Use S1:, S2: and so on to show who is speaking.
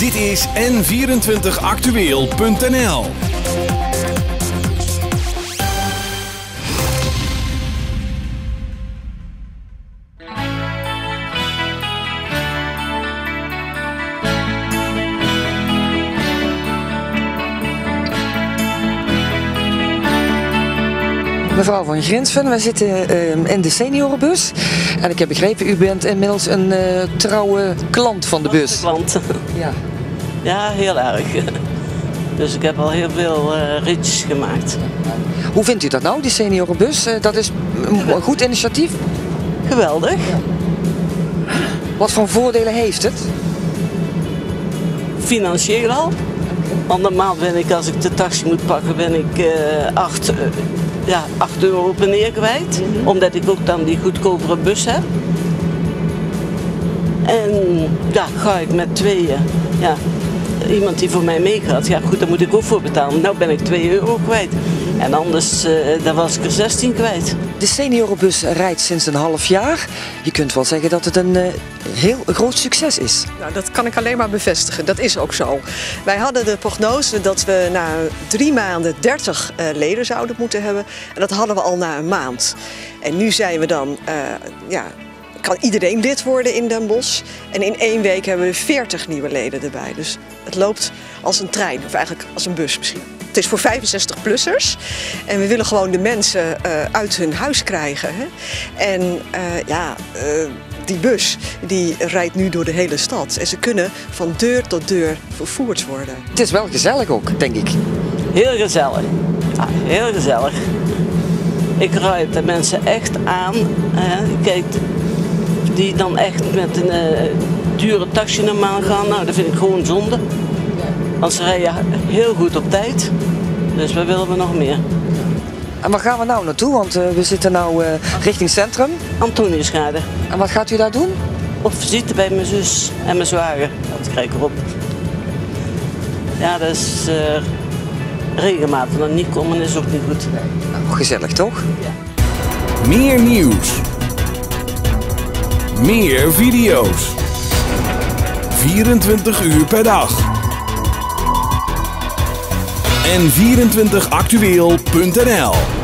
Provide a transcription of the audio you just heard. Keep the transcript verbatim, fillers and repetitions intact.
S1: Dit is N vierentwintig actueel punt n l.
S2: Mevrouw van Grinsven, wij zitten uh, in de seniorenbus. En ik heb begrepen, u bent inmiddels een uh, trouwe klant van de bus.
S3: Klant.
S2: Ja.
S3: Ja, heel erg. Dus ik heb al heel veel uh, ritjes gemaakt.
S2: Hoe vindt u dat nou, die seniorenbus? Uh, dat is een goed initiatief?
S3: Geweldig.
S2: Wat voor voordelen heeft het?
S3: Financieel al. Want normaal ben ik, als ik de taxi moet pakken, ben ik uh, acht, uh, ja, acht euro per neer kwijt. Mm-hmm. Omdat ik ook dan die goedkopere bus heb. En ja, ga ik met tweeën, ja, iemand die voor mij meegaat, ja goed, daar moet ik ook voor betalen. Nou ben ik twee euro kwijt. En anders, uh, dan was ik er zestien kwijt.
S2: De seniorenbus rijdt sinds een half jaar. Je kunt wel zeggen dat het een uh, heel groot succes is.
S4: Nou, dat kan ik alleen maar bevestigen. Dat is ook zo. Wij hadden de prognose dat we na drie maanden dertig uh, leden zouden moeten hebben. En dat hadden we al na een maand. En nu zijn we dan, uh, ja, kan iedereen lid worden in Den Bosch. En in één week hebben we veertig nieuwe leden erbij. Dus het loopt als een trein, of eigenlijk als een bus misschien. Het is voor vijfenzestig-plussers en we willen gewoon de mensen uh, uit hun huis krijgen. Hè? En uh, ja, uh, die bus die rijdt nu door de hele stad en ze kunnen van deur tot deur vervoerd worden.
S2: Het is wel gezellig ook, denk ik.
S3: Heel gezellig. Ja, heel gezellig. Ik raad de mensen echt aan. Hè? Kijk, die dan echt met een uh, dure taxi normaal gaan, nou dat vind ik gewoon zonde. Want ze rijden heel goed op tijd, dus we willen we nog meer.
S2: En waar gaan we nou naartoe? Want uh, we zitten nu uh, richting centrum.
S3: Antoniusgade.
S2: En wat gaat u daar doen?
S3: Op visite bij mijn zus en mijn zwager. Dat krijg ik erop. Ja, dat is uh, regelmatig. Dan niet komen is ook niet goed.
S2: Nou, gezellig toch?
S3: Ja.
S1: Meer nieuws. Meer video's. vierentwintig uur per dag. N vierentwintig actueel punt n l